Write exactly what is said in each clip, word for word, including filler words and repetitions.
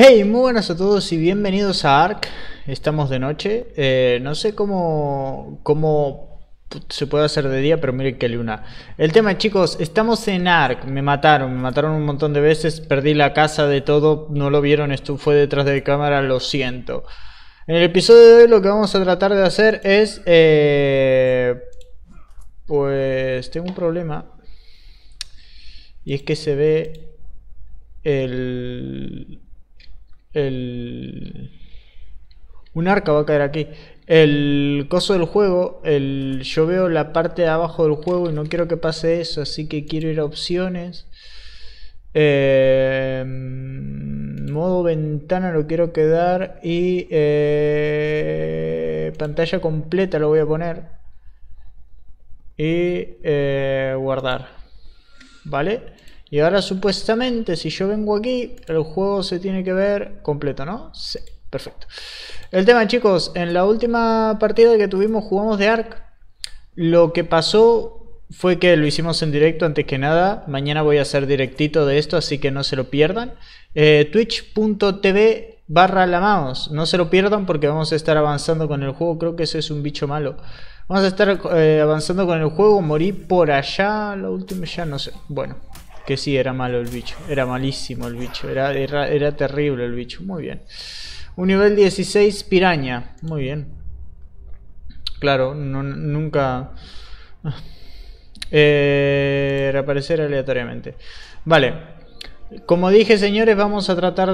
Hey, muy buenas a todos y bienvenidos a Ark. Estamos de noche. Eh, no sé cómo, cómo se puede hacer de día, pero miren qué luna. El tema, chicos, estamos en Ark. Me mataron, me mataron un montón de veces. Perdí la casa de todo. No lo vieron, esto fue detrás de cámara, lo siento. En el episodio de hoy lo que vamos a tratar de hacer es... Eh, pues tengo un problema. Y es que se ve el... El... Un arca va a caer aquí. El coso del juego, el... yo veo la parte de abajo del juego y no quiero que pase eso, así que quiero ir a opciones. Eh... Modo ventana lo quiero quedar y eh... pantalla completa lo voy a poner. Y eh... guardar. ¿Vale? Y ahora supuestamente si yo vengo aquí, el juego se tiene que ver completo, ¿no? Sí, perfecto. El tema, chicos, en la última partida que tuvimos jugamos de Ark. Lo que pasó fue que lo hicimos en directo antes que nada. Mañana voy a hacer directito de esto, así que no se lo pierdan. Eh, Twitch punto tv barra la mouse. No se lo pierdan porque vamos a estar avanzando con el juego. Creo que ese es un bicho malo. Vamos a estar eh, avanzando con el juego. Morí por allá. La última ya no sé. Bueno. Que sí, era malo el bicho. Era malísimo el bicho. Era, era, era terrible el bicho. Muy bien. Un nivel dieciséis piraña. Muy bien. Claro, no, nunca... Eh, reaparecer aleatoriamente. Vale. Como dije, señores, vamos a tratar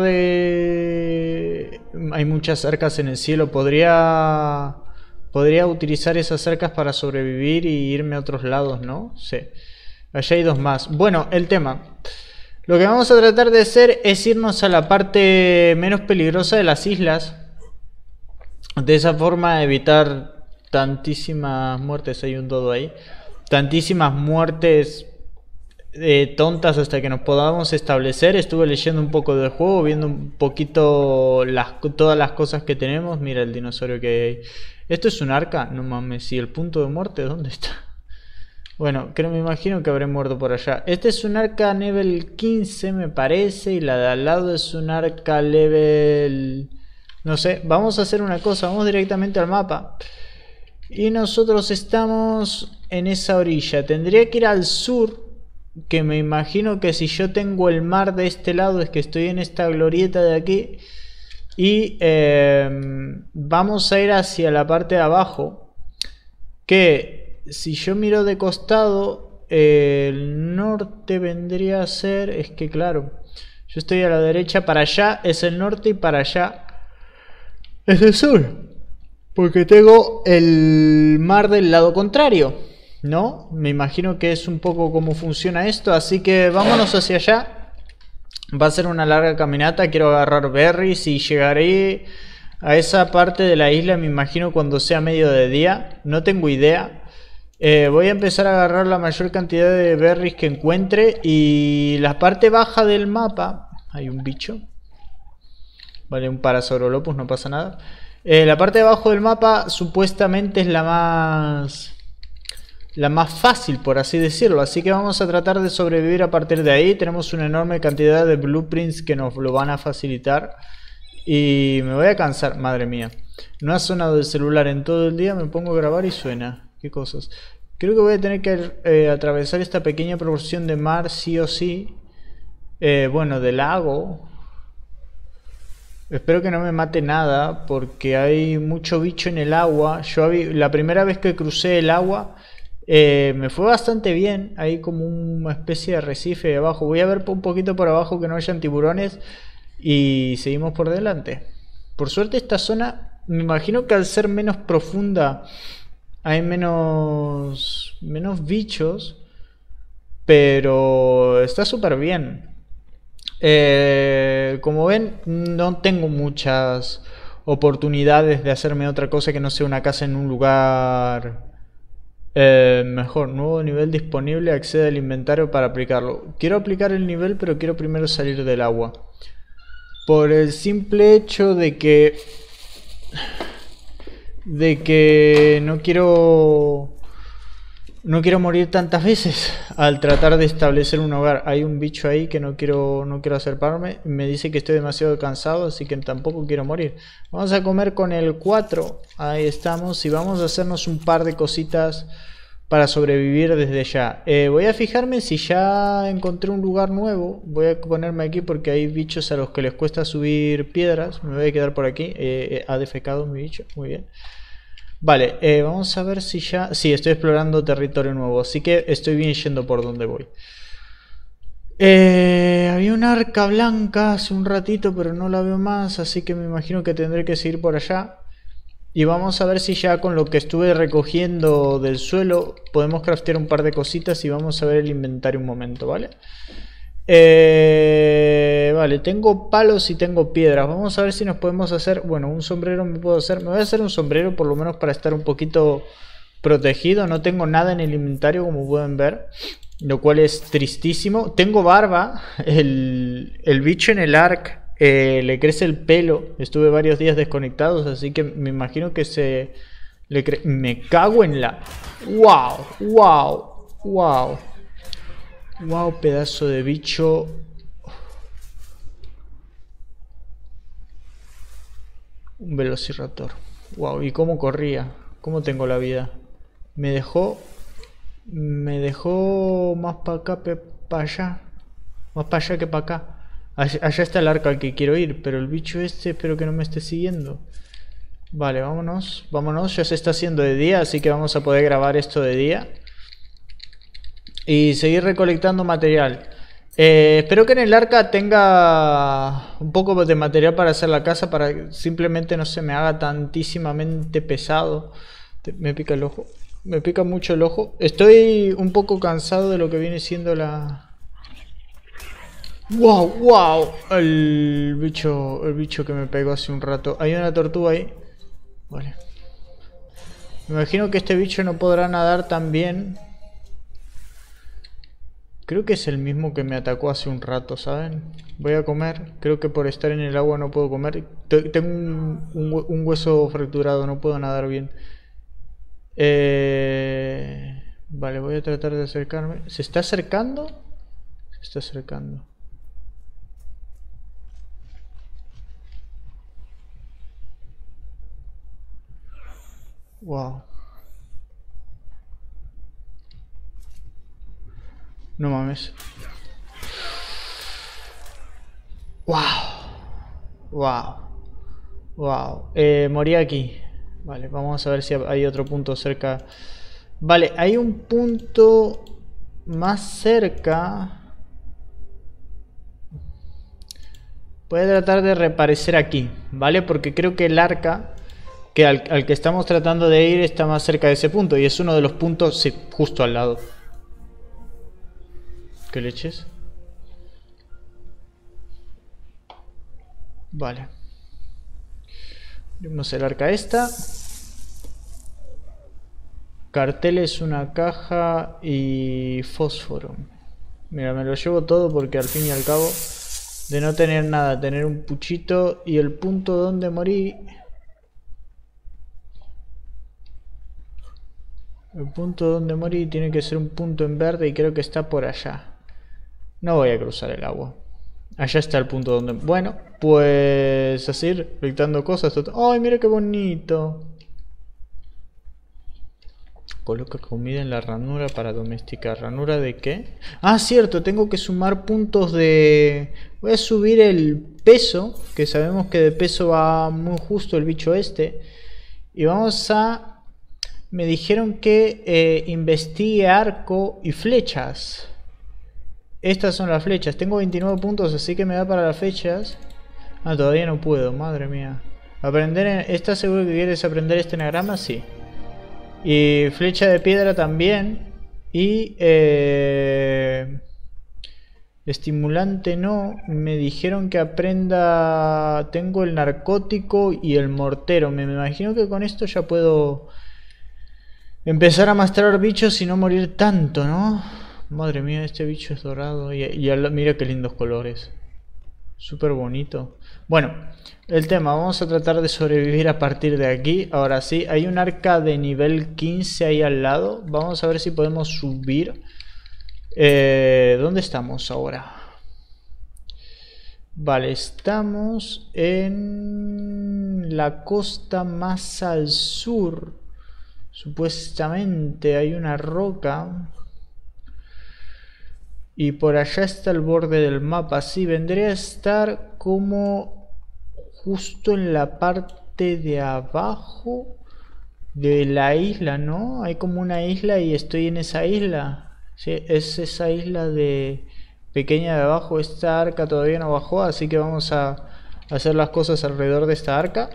de... Hay muchas cercas en el cielo. Podría... Podría utilizar esas cercas para sobrevivir y irme a otros lados, ¿no? Sí. Allá hay dos más. Bueno, el tema. Lo que vamos a tratar de hacer es irnos a la parte menos peligrosa de las islas. De esa forma evitar tantísimas muertes. Hay un dodo ahí. Tantísimas muertes eh, tontas hasta que nos podamos establecer. Estuve leyendo un poco del juego, viendo un poquito las, todas las cosas que tenemos. Mira el dinosaurio que hay. ¿Esto es un arca? No mames. ¿Y el punto de muerte dónde está? Bueno, creo, me imagino que habré muerto por allá. Este es un arca level quince, me parece. Y la de al lado es un arca level... No sé, vamos a hacer una cosa. Vamos directamente al mapa. Y nosotros estamos en esa orilla. Tendría que ir al sur. Que me imagino que si yo tengo el mar de este lado es que estoy en esta glorieta de aquí. Y eh, vamos a ir hacia la parte de abajo. Que... Si yo miro de costado, eh, el norte vendría a ser... Es que claro, yo estoy a la derecha, para allá es el norte y para allá es el sur. Porque tengo el mar del lado contrario, ¿no? Me imagino que es un poco cómo funciona esto, así que vámonos hacia allá. Va a ser una larga caminata, quiero agarrar berries y llegaré a esa parte de la isla, me imagino cuando sea medio de día. No tengo idea. Eh, voy a empezar a agarrar la mayor cantidad de berries que encuentre. Y la parte baja del mapa... Hay un bicho. Vale, un Parasaurolophus, no pasa nada. Eh, la parte de abajo del mapa supuestamente es la más... La más fácil, por así decirlo. Así que vamos a tratar de sobrevivir a partir de ahí. Tenemos una enorme cantidad de blueprints que nos lo van a facilitar. Y me voy a cansar, madre mía. No ha sonado el celular en todo el día. Me pongo a grabar y suena. ¿Qué cosas? Creo que voy a tener que eh, atravesar esta pequeña proporción de mar sí o sí. Eh, bueno, de lago. Espero que no me mate nada porque hay mucho bicho en el agua. Yo la primera vez que crucé el agua eh, me fue bastante bien. Hay como una especie de arrecife abajo. Voy a ver un poquito por abajo que no hayan tiburones. Y seguimos por delante. Por suerte esta zona, me imagino que al ser menos profunda... Hay menos, menos bichos, pero está súper bien. Eh, como ven, no tengo muchas oportunidades de hacerme otra cosa que no sea una casa en un lugar eh, mejor. Nuevo nivel disponible, accede al inventario para aplicarlo. Quiero aplicar el nivel, pero quiero primero salir del agua. Por el simple hecho de que... de que no quiero No quiero morir tantas veces al tratar de establecer un hogar. Hay un bicho ahí que no quiero, no quiero acercarme. Me dice que estoy demasiado cansado, así que tampoco quiero morir. Vamos a comer con el cuatro. Ahí estamos. Y vamos a hacernos un par de cositas para sobrevivir desde ya. Eh, voy a fijarme si ya encontré un lugar nuevo. Voy a ponerme aquí porque hay bichos a los que les cuesta subir piedras. Me voy a quedar por aquí. Eh, eh, ha defecado mi bicho. Muy bien. Vale, eh, vamos a ver si ya... Sí, estoy explorando territorio nuevo, así que estoy bien yendo por donde voy. Eh, había una arca blanca hace un ratito, pero no la veo más, así que me imagino que tendré que seguir por allá. Y vamos a ver si ya con lo que estuve recogiendo del suelo podemos craftear un par de cositas y vamos a ver el inventario un momento, ¿vale? Eh, vale, tengo palos y tengo piedras. Vamos a ver si nos podemos hacer... Bueno, un sombrero me puedo hacer. Me voy a hacer un sombrero por lo menos para estar un poquito protegido. No tengo nada en el inventario, como pueden ver, lo cual es tristísimo. Tengo barba. El, el bicho en el arc eh, le crece el pelo. Estuve varios días desconectados, así que me imagino que se... Le cre... Me cago en la... ¡Wow! ¡Wow! ¡Wow! Wow, pedazo de bicho. Un velociraptor. Wow, y cómo corría. Cómo tengo la vida. Me dejó... Me dejó más para acá, para allá. Más para allá que para acá. Allá, allá está el arca al que quiero ir. Pero el bicho este espero que no me esté siguiendo. Vale, vámonos. Vámonos, ya se está haciendo de día. Así que vamos a poder grabar esto de día. Y seguir recolectando material. Eh, espero que en el arca tenga un poco de material para hacer la casa. Para que simplemente no se me haga tantísimamente pesado. Me pica el ojo. Me pica mucho el ojo. Estoy un poco cansado de lo que viene siendo la... ¡Wow! ¡Wow! El bicho, el bicho que me pegó hace un rato. Hay una tortuga ahí. Vale. Me imagino que este bicho no podrá nadar tan bien. Creo que es el mismo que me atacó hace un rato, ¿saben? Voy a comer. Creo que por estar en el agua no puedo comer. Tengo un, un, un hueso fracturado, no puedo nadar bien. Eh... Vale, voy a tratar de acercarme. ¿Se está acercando? Se está acercando. Wow. No mames. Wow. Wow. Wow. Eh, morí aquí. Vale, vamos a ver si hay otro punto cerca. Vale, hay un punto más cerca. Voy a tratar de reaparecer aquí, ¿vale? Porque creo que el arca que al, al que estamos tratando de ir está más cerca de ese punto. Y es uno de los puntos, sí, justo al lado. ¿Qué leches? Vale. Vemos el arca esta. Carteles, una caja y fósforo. Mira, me lo llevo todo porque al fin y al cabo, de no tener nada, tener un puchito. Y el punto donde morí, el punto donde morí tiene que ser un punto en verde y creo que está por allá. No voy a cruzar el agua. Allá está el punto donde... Bueno, pues así, recolectando cosas. ¡Ay, mira qué bonito! Coloca comida en la ranura para domesticar. ¿Ranura de qué? Ah, cierto, tengo que sumar puntos de... Voy a subir el peso, que sabemos que de peso va muy justo el bicho este. Y vamos a... Me dijeron que eh, investigue arco y flechas. Estas son las flechas. Tengo veintinueve puntos, así que me da para las flechas. Ah, todavía no puedo, madre mía. Aprender en... ¿Estás seguro que quieres aprender este enagrama? Sí. Y flecha de piedra también. Y... Eh... Estimulante no. Me dijeron que aprenda... Tengo el narcótico y el mortero. Me, me imagino que con esto ya puedo... Empezar a mastrar bichos y no morir tanto, ¿no? Madre mía, este bicho es dorado. Y, y mira qué lindos colores. Súper bonito. Bueno, el tema, vamos a tratar de sobrevivir a partir de aquí. Ahora sí, hay un arca de nivel quince ahí al lado. Vamos a ver si podemos subir. Eh, ¿Dónde estamos ahora? Vale, estamos en la costa más al sur. Supuestamente hay una roca. Y por allá está el borde del mapa. Sí, vendría a estar como justo en la parte de abajo de la isla, ¿no? Hay como una isla y estoy en esa isla. Sí, es esa isla de pequeña de abajo. Esta arca todavía no bajó, así que vamos a hacer las cosas alrededor de esta arca.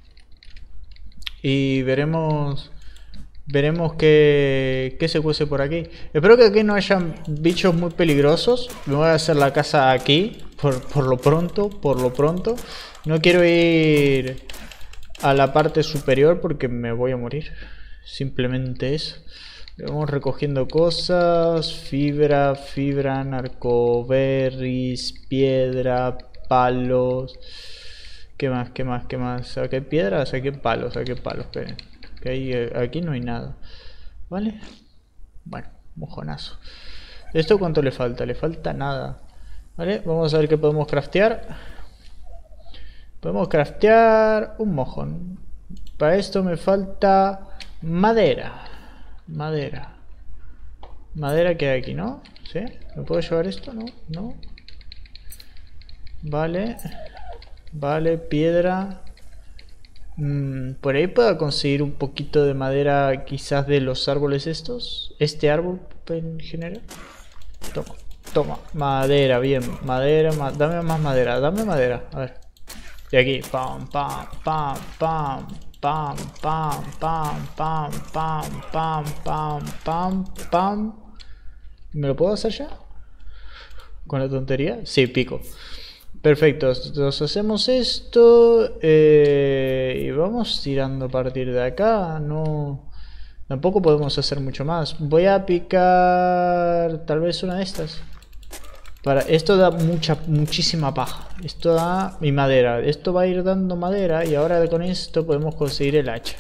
Y veremos... Veremos qué, qué se cuece por aquí. Espero que aquí no hayan bichos muy peligrosos. Me voy a hacer la casa aquí. Por, por lo pronto. Por lo pronto. No quiero ir a la parte superior porque me voy a morir. Simplemente eso. Vamos recogiendo cosas. Fibra, fibra, narcoberries, piedra, palos. ¿Qué más? ¿Qué más? ¿Qué más? ¿Saqué piedras? Saqué palos. Saqué palos. Esperen. Que ahí, aquí no hay nada. ¿Vale? Bueno, mojonazo. ¿Esto cuánto le falta? Le falta nada. ¿Vale? Vamos a ver qué podemos craftear. Podemos craftear un mojón. Para esto me falta madera. Madera. Madera que hay aquí, ¿no? ¿Sí? ¿Me puedo llevar esto? No, no. Vale. Vale, piedra. Mm, por ahí puedo conseguir un poquito de madera, quizás de los árboles estos. Este árbol en general. Toma, toma, madera, bien, madera, ma dame más madera, dame madera, a ver. De aquí, pam, pam, pam, pam, pam, pam, pam, pam, pam, pam, pam, pam, pam. ¿Me lo puedo hacer ya? ¿Con la tontería? Sí, pico. Perfecto, entonces hacemos esto eh, y vamos tirando a partir de acá. No, tampoco podemos hacer mucho más. Voy a picar tal vez una de estas. Para, esto da mucha, muchísima paja. Esto da mi madera. Esto va a ir dando madera y ahora con esto podemos conseguir el hacha.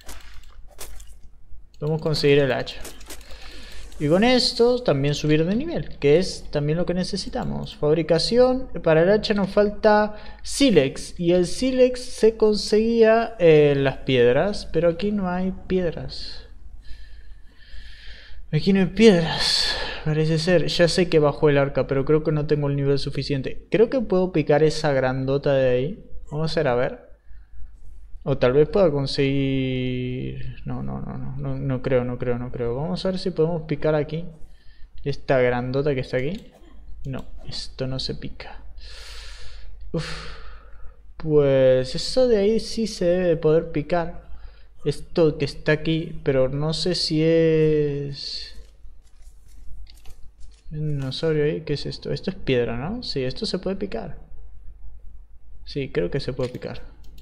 Podemos conseguir el hacha. Y con esto también subir de nivel, que es también lo que necesitamos. Fabricación, para el hacha nos falta sílex. Y el sílex se conseguía en las piedras, pero aquí no hay piedras. Aquí no hay piedras, parece ser. Ya sé que bajó el arca, pero creo que no tengo el nivel suficiente. Creo que puedo picar esa grandota de ahí. Vamos a hacer a ver. O tal vez pueda conseguir... No, no, no, no, no, no creo, no creo, no creo. Vamos a ver si podemos picar aquí. Esta grandota que está aquí. No, esto no se pica. Uf. Pues eso de ahí sí se debe de poder picar. Esto que está aquí, pero no sé si es... Un dinosaurio ahí, ¿qué es esto? Esto es piedra, ¿no? Sí, esto se puede picar. Sí, creo que se puede picar.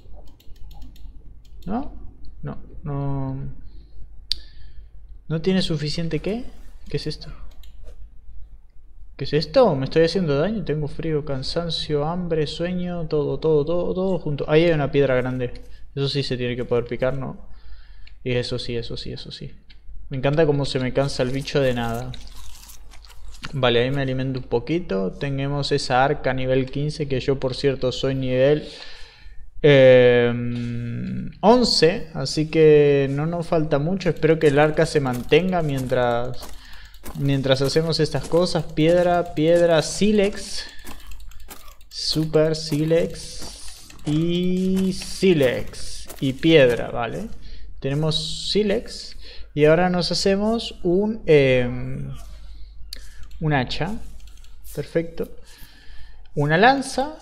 ¿No? No, no... ¿No tiene suficiente qué? ¿Qué es esto? ¿Qué es esto? ¿Me estoy haciendo daño? Tengo frío, cansancio, hambre, sueño, todo, todo, todo, todo junto. Ahí hay una piedra grande. Eso sí se tiene que poder picar, ¿no? Y eso sí, eso sí, eso sí. Me encanta cómo se me cansa el bicho de nada. Vale, ahí me alimento un poquito. Tenemos esa arca nivel quince, que yo por cierto soy nivel... Eh, once, así que no nos falta mucho. Espero que el arca se mantenga mientras mientras hacemos estas cosas. Piedra, piedra, sílex, super sílex y sílex y piedra, vale. Tenemos sílex y ahora nos hacemos un eh, un hacha, perfecto, una lanza.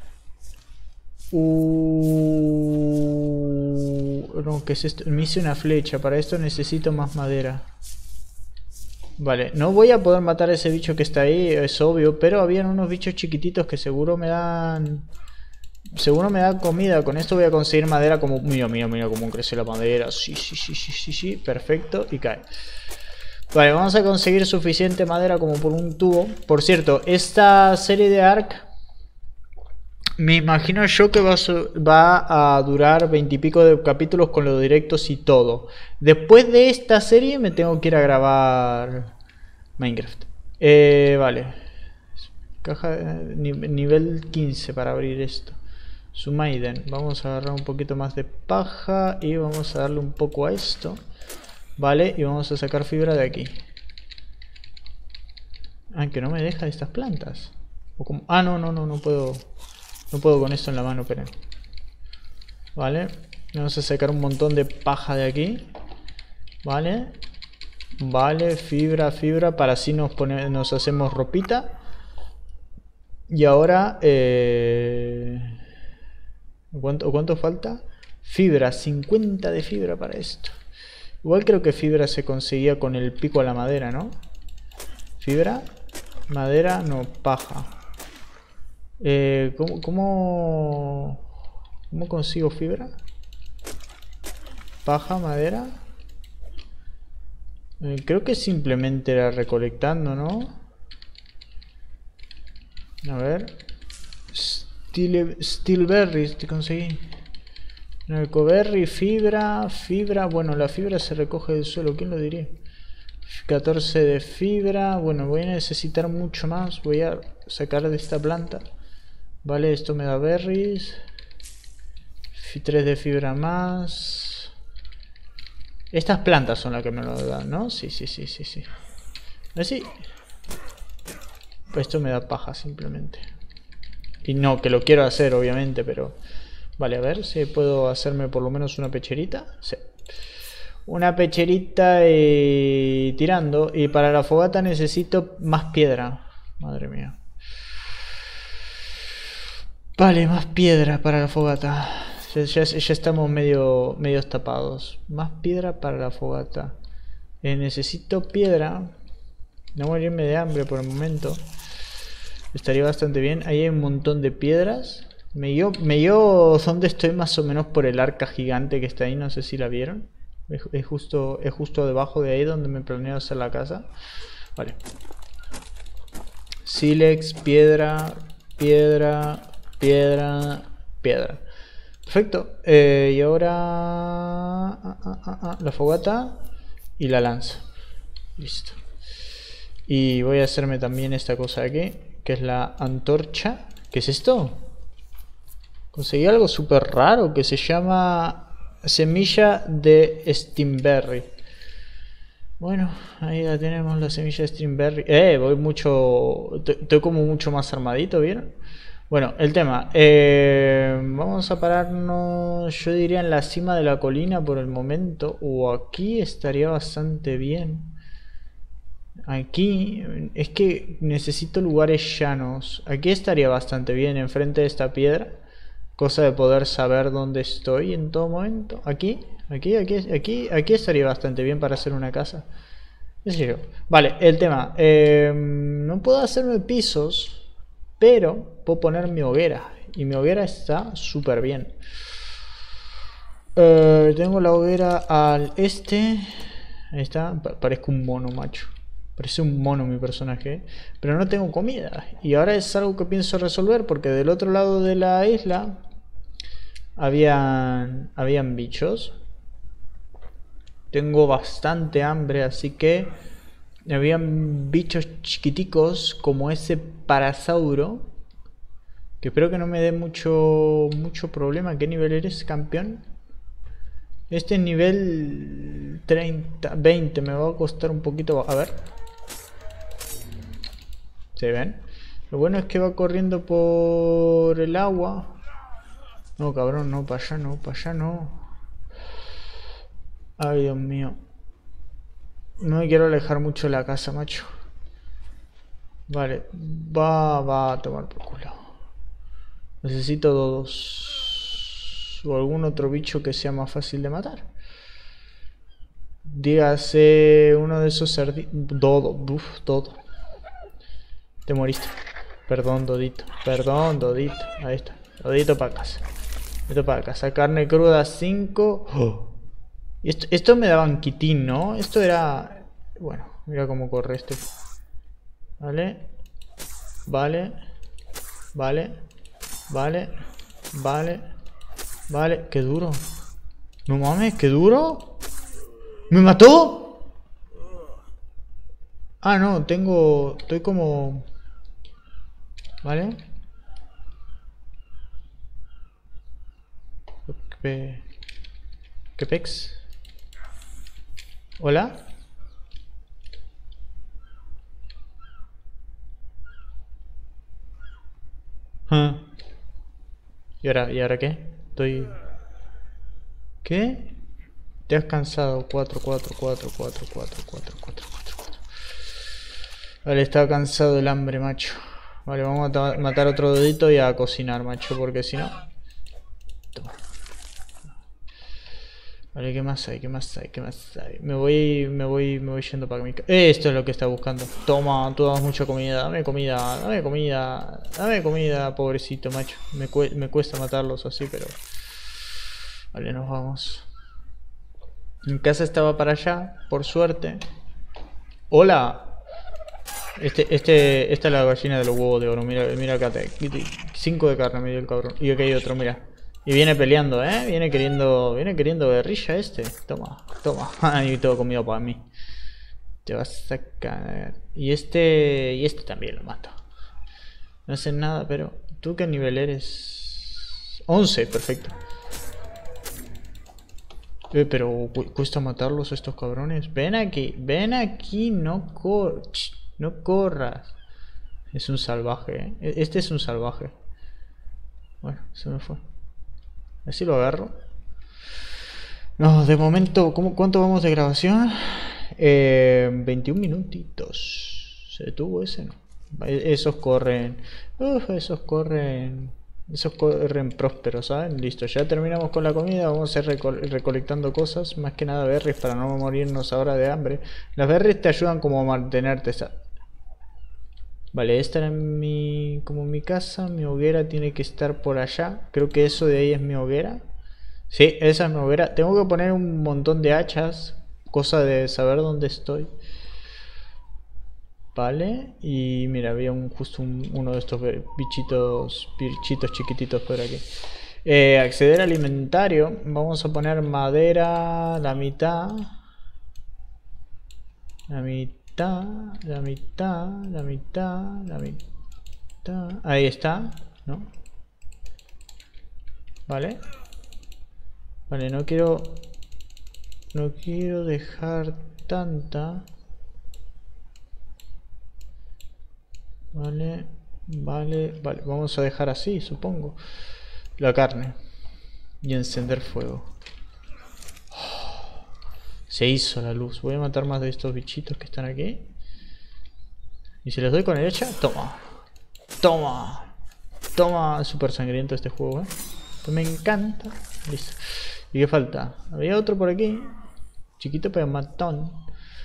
Uh, no, ¿qué es esto? Me hice una flecha. Para esto necesito más madera. Vale, no voy a poder matar a ese bicho que está ahí, es obvio. Pero habían unos bichos chiquititos que seguro me dan... Seguro me dan comida. Con esto voy a conseguir madera como... Mira, mira, mira cómo crece la madera. Sí, sí, sí, sí, sí, sí. Perfecto. Y cae. Vale, vamos a conseguir suficiente madera como por un tubo. Por cierto, esta serie de Ark... Me imagino yo que va a, su- va a durar veintipico de capítulos con los directos y todo. Después de esta serie me tengo que ir a grabar Minecraft. Eh, vale. Caja de- ni- nivel quince para abrir esto. Sumaiden. Vamos a agarrar un poquito más de paja y vamos a darle un poco a esto. Vale, y vamos a sacar fibra de aquí. Ah, que no me deja estas plantas. O como... Ah, no, no, no, no puedo. No puedo con esto en la mano, pero. Vale. Vamos a sacar un montón de paja de aquí. Vale. Vale, fibra, fibra. Para así nos, pone... nos hacemos ropita. Y ahora... Eh... ¿Cuánto, ¿Cuánto falta? Fibra, cincuenta de fibra para esto. Igual creo que fibra se conseguía con el pico a la madera, ¿no? Fibra, madera, no, paja. Eh, ¿cómo, cómo, ¿Cómo consigo fibra? Paja, madera. Eh, creo que simplemente era recolectando, ¿no? A ver. Steel, Steelberries te conseguí. Narcoberry, fibra, fibra. Bueno, la fibra se recoge del suelo, ¿quién lo diría? catorce de fibra. Bueno, voy a necesitar mucho más. Voy a sacar de esta planta. Vale, esto me da berries. tres de fibra más. Estas plantas son las que me lo dan, ¿no? Sí, sí, sí, sí, sí. Así. Esto me da paja simplemente. Y no, que lo quiero hacer, obviamente, pero... Vale, a ver si puedo hacerme por lo menos una pecherita. Sí. Una pecherita y... tirando. Y para la fogata necesito más piedra. Madre mía. Vale, más piedra para la fogata. Ya, ya, ya estamos medio, medio tapados. Más piedra para la fogata. Eh, necesito piedra. No morirme de hambre por el momento. Estaría bastante bien. Ahí hay un montón de piedras. Me dio, me dio donde estoy más o menos por el arca gigante que está ahí. No sé si la vieron. Es, es, justo, es justo debajo de ahí donde me planeo hacer la casa. Vale. Silex, piedra, piedra, piedra, piedra. Perfecto. Eh, y ahora... Ah, ah, ah, ah, la fogata y la lanza. Listo. Y voy a hacerme también esta cosa de aquí, que es la antorcha. ¿Qué es esto? Conseguí algo súper raro que se llama semilla de Steamberry. Bueno, ahí la tenemos, la semilla de Steamberry. Eh, voy mucho... Estoy como mucho más armadito, ¿vieron? Bueno, el tema. Eh, vamos a pararnos, yo diría, en la cima de la colina por el momento. O aquí estaría bastante bien. Aquí, es que necesito lugares llanos. Aquí estaría bastante bien, enfrente de esta piedra. Cosa de poder saber dónde estoy en todo momento. Aquí, aquí, aquí, aquí, aquí estaría bastante bien para hacer una casa. ¿Qué sé yo? Vale, el tema. Eh, no puedo hacerme pisos, pero puedo poner mi hoguera. Y mi hoguera está súper bien. Eh, tengo la hoguera al este. Ahí está. Parezco un mono, macho. Parece un mono mi personaje, ¿eh? Pero no tengo comida. Y ahora es algo que pienso resolver porque del otro lado de la isla habían, habían bichos. Tengo bastante hambre, así que habían bichos chiquiticos como ese parasauro. Que espero que no me dé mucho, mucho problema. ¿Qué nivel eres, campeón? Este es nivel treinta, veinte. Me va a costar un poquito. A ver. ¿Se ven? Lo bueno es que va corriendo por el agua. No, cabrón, no, para allá no, para allá no. Ay, Dios mío. No me quiero alejar mucho de la casa, macho. Vale, va, va a tomar por culo. Necesito dos. O algún otro bicho que sea más fácil de matar. Dígase uno de esos cerditos. Dodo, uff, todo. Te moriste. Perdón, Dodito. Perdón, Dodito. Ahí está. Dodito para casa. Esto para casa. Carne cruda cinco. Oh. Esto, esto me daban quitín, ¿no? Esto era... Bueno, mira cómo corre este. Vale. Vale. Vale. Vale. Vale. Vale. Qué duro. No mames, qué duro. ¿Me mató? Ah, no, tengo... Estoy como... Vale. ¿Qué, ¿Qué pex? ¿Hola? Ah. ¿Y ahora, ¿y ahora qué? Estoy... ¿Qué? Te has cansado. cuatro, cuatro, cuatro, cuatro, cuatro, cuatro, cuatro, cuatro, cuatro. Vale, estaba cansado el hambre, macho. Vale, vamos a matar otro dedito y a cocinar, macho, porque si no... Toma. Vale, ¿qué más hay? ¿Qué más hay? ¿Qué más hay? Me voy, me voy, me voy yendo para mi casa. Esto es lo que está buscando. Toma, tú das mucha comida. Dame comida, dame comida. Dame comida, pobrecito, macho. Me, cu me cuesta matarlos así, pero... Vale, nos vamos. Mi casa estaba para allá, por suerte. ¡Hola! Este, este, esta es la gallina de los huevos de oro. Mira, mira acá. Cinco de carne me dio el cabrón. Y aquí hay otro, mira. Y viene peleando, ¿eh? Viene queriendo, viene queriendo guerrilla este. Toma, toma. Y todo comido para mí. Te vas a caer. Y este, y este también lo mato. No hacen nada, pero... ¿Tú qué nivel eres? once, perfecto. Eh, pero cu cuesta matarlos estos cabrones. Ven aquí, ven aquí, no cor no corras. Es un salvaje, ¿eh? Este es un salvaje. Bueno, se me fue. Así lo agarro. No, de momento, ¿cómo, ¿cuánto vamos de grabación? Eh, veintiún minutitos. ¿Se detuvo ese? No. Esos corren. Uf, esos corren. Esos corren prósperos, ¿saben? Listo, ya terminamos con la comida. Vamos a ir recol recolectando cosas. Más que nada berries para no morirnos ahora de hambre. Las berries te ayudan como a mantenerte esa... Vale, esta era mi, como mi casa. Mi hoguera tiene que estar por allá. Creo que eso de ahí es mi hoguera. Sí, esa es mi hoguera. Tengo que poner un montón de hachas. Cosa de saber dónde estoy. Vale, y mira, había un, justo un, uno de estos bichitos, bichitos chiquititos por aquí. Eh, acceder al inventario. Vamos a poner madera, la mitad. La mitad, la mitad, la mitad, la mitad. Ahí está, ¿no? Vale. Vale, no quiero... No quiero dejar tanta... Vale, vale, vale. Vamos a dejar así, supongo. La carne. Y encender fuego. Oh, se hizo la luz. Voy a matar más de estos bichitos que están aquí. Y si les doy con el hacha, toma. Toma. Toma. Es súper sangriento este juego, ¿eh? Pues me encanta. Listo. ¿Y qué falta? Había otro por aquí. Chiquito pero matón.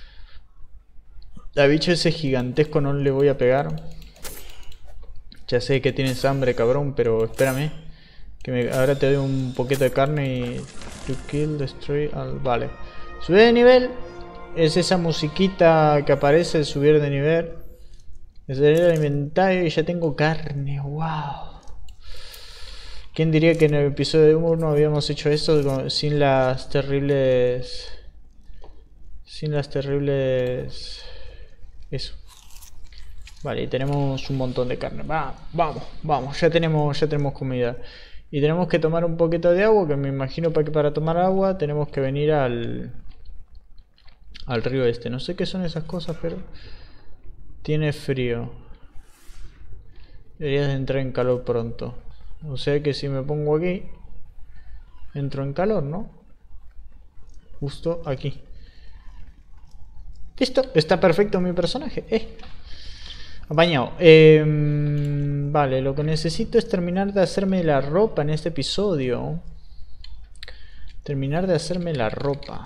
A bicho ese gigantesco no le voy a pegar. Ya sé que tienes hambre, cabrón, pero espérame. Que me, ahora te doy un poquito de carne y... To kill, destroy, all... Vale. Sube de nivel. Es esa musiquita que aparece, subir de nivel. Es el inventario y ya tengo carne. Wow. ¿Quién diría que en el episodio uno habíamos hecho esto sin las terribles... Sin las terribles... Eso. Vale, y tenemos un montón de carne. Va, vamos, vamos, ya tenemos, ya tenemos comida. Y tenemos que tomar un poquito de agua, que me imagino para que para tomar agua tenemos que venir al al río este. No sé qué son esas cosas, pero tiene frío. Deberías entrar en calor pronto. O sea que si me pongo aquí, entro en calor, ¿no? Justo aquí. Listo, está perfecto mi personaje. Eh. Apañado. Eh, vale, lo que necesito es terminar de hacerme la ropa en este episodio. Terminar de hacerme la ropa.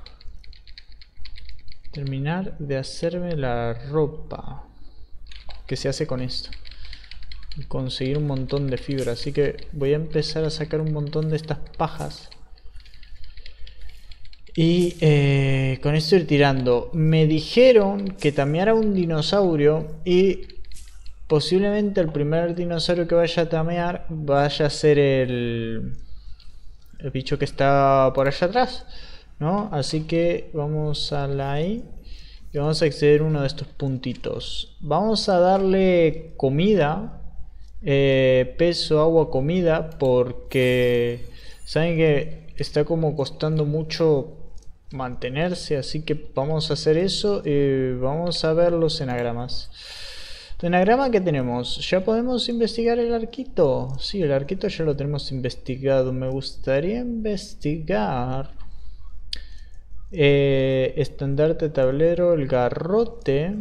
Terminar de hacerme la ropa. ¿Qué se hace con esto? Conseguir un montón de fibra. Así que voy a empezar a sacar un montón de estas pajas. Y eh, con esto ir tirando. Me dijeron que tameara un dinosaurio y posiblemente el primer dinosaurio que vaya a tamear vaya a ser el, el bicho que está por allá atrás, ¿no? Así que vamos a la I y vamos a acceder a uno de estos puntitos. Vamos a darle comida, eh, peso, agua, comida, porque saben que está como costando mucho mantenerse, así que vamos a hacer eso y vamos a ver los enagramas. Enagrama que tenemos, ya podemos investigar el arquito. Sí, el arquito ya lo tenemos investigado. Me gustaría investigar eh, estandarte, tablero, el garrote,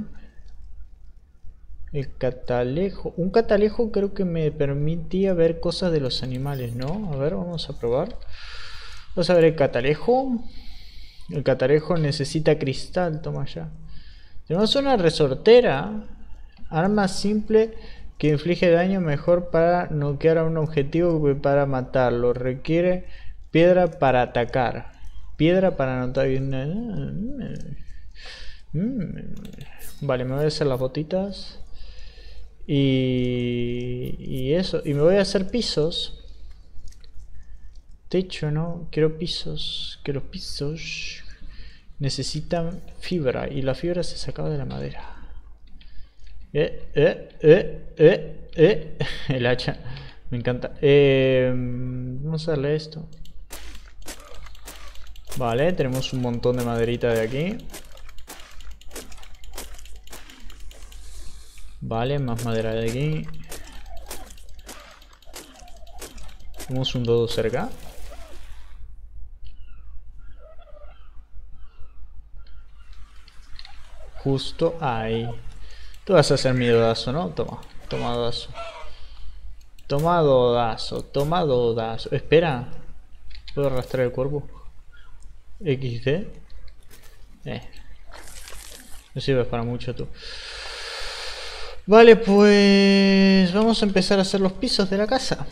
el catalejo. Un catalejo creo que me permitía ver cosas de los animales, ¿no? A ver, vamos a probar. Vamos a ver el catalejo. El catalejo necesita cristal, toma ya. Tenemos una resortera. Arma simple que inflige daño mejor para noquear a un objetivo que para matarlo. Requiere piedra para atacar. Piedra para anotar. Vale, me voy a hacer las botitas. Y, y eso. Y me voy a hacer pisos. Techo, ¿no? Quiero pisos. Que los pisos necesitan fibra. Y la fibra se sacaba de la madera. Eh, eh, eh, eh, eh. El hacha. Me encanta. Eh, vamos a darle esto. Vale, tenemos un montón de maderita de aquí. Vale, más madera de aquí. Tenemos un dodo cerca. Justo ahí. Tú vas a hacer mi dodazo, ¿no? Toma, toma dodazo. Toma dodazo, toma dodazo. Espera. ¿Puedo arrastrar el cuerpo? equis de. Eh. No sirves para mucho tú. Vale, pues vamos a empezar a hacer los pisos de la casa.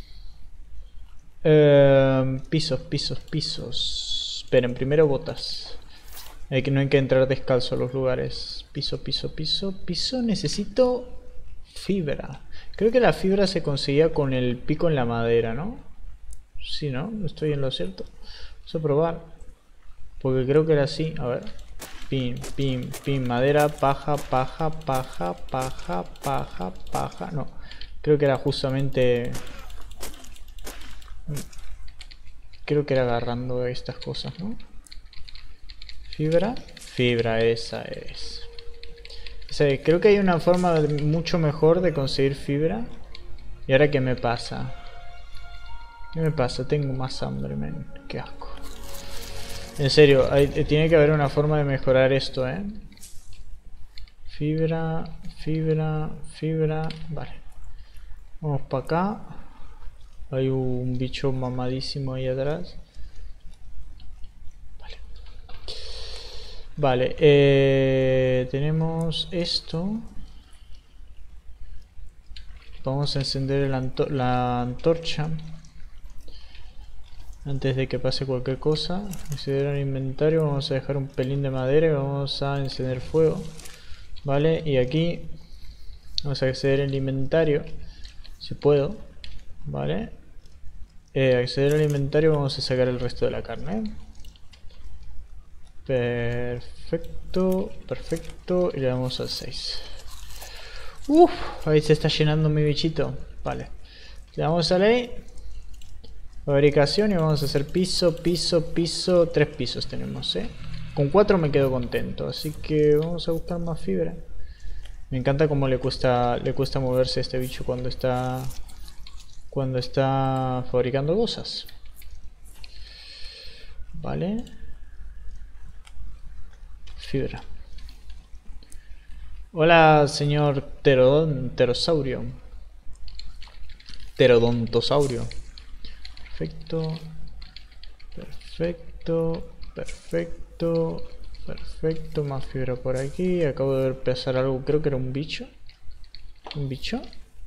Eh, pisos, pisos, pisos. Esperen, primero botas. Hay que, no hay que entrar descalzo a los lugares. Piso, piso, piso, piso. Necesito fibra. Creo que la fibra se conseguía con el pico en la madera, ¿no? Sí, ¿no? Estoy en lo cierto. Vamos a probar. Porque creo que era así. A ver. Pin, pin, pin. Madera, paja, paja, paja, paja, paja, paja. No. Creo que era justamente... Creo que era agarrando estas cosas, ¿no? Fibra. Fibra, esa es. O sea, creo que hay una forma mucho mejor de conseguir fibra. ¿Y ahora qué me pasa? ¿Qué me pasa? Tengo más hambre, men. Qué asco. En serio, hay, tiene que haber una forma de mejorar esto, ¿eh? Fibra, fibra, fibra. Vale. Vamos para acá. Hay un bicho mamadísimo ahí atrás. Vale. Vale, eh, tenemos esto. Vamos a encender el anto la antorcha antes de que pase cualquier cosa. Acceder al inventario, vamos a dejar un pelín de madera y vamos a encender fuego. Vale, y aquí vamos a acceder al inventario, si puedo. Vale, eh, acceder al inventario, vamos a sacar el resto de la carne. Perfecto, perfecto, y le damos al seis. Uff, ahí se está llenando mi bichito. Vale, le damos a ley. Fabricación y vamos a hacer piso, piso, piso. Tres pisos tenemos, ¿eh? Con cuatro me quedo contento, así que vamos a buscar más fibra. Me encanta cómo le cuesta, le cuesta moverse a este bicho cuando está, cuando está fabricando cosas. Vale. Fibra. Hola, señor Pterodon, pterosaurio. Pterodontosaurio. Perfecto. Perfecto. Perfecto. Perfecto. Más fibra por aquí. Acabo de ver pasar algo. Creo que era un bicho. ¿Un bicho?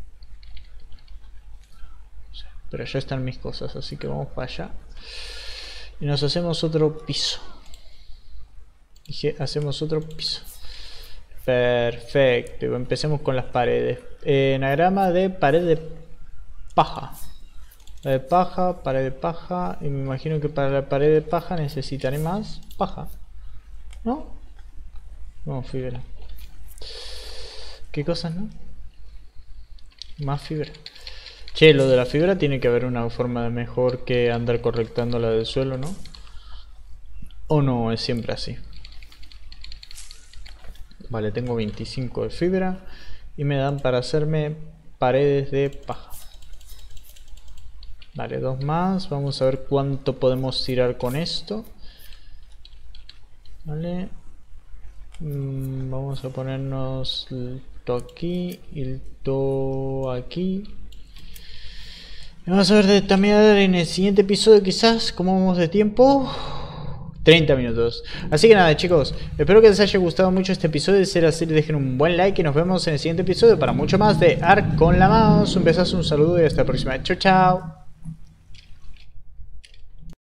Pero ya están mis cosas, así que vamos para allá. Y nos hacemos otro piso. Dije, hacemos otro piso. Perfecto. Empecemos con las paredes. Enagrama de pared de paja. Pared de paja, pared de paja. Y me imagino que para la pared de paja necesitaré más paja. ¿No? No, fibra. ¿Qué cosas, no? Más fibra. Che, lo de la fibra tiene que haber una forma de mejor que andar correctando la del suelo, ¿no? ¿O no es siempre así? Vale, tengo veinticinco de fibra y me dan para hacerme paredes de paja. Vale, dos más. Vamos a ver cuánto podemos tirar con esto. Vale. Mm, vamos a ponernos el to aquí y el to aquí. Vamos a ver de, también en el siguiente episodio quizás cómo vamos de tiempo. treinta minutos. Así que nada, chicos, espero que les haya gustado mucho este episodio. De ser así, dejen un buen like y nos vemos en el siguiente episodio para mucho más de Ark con la Mouse. Un besazo, un saludo y hasta la próxima. Chao, chao.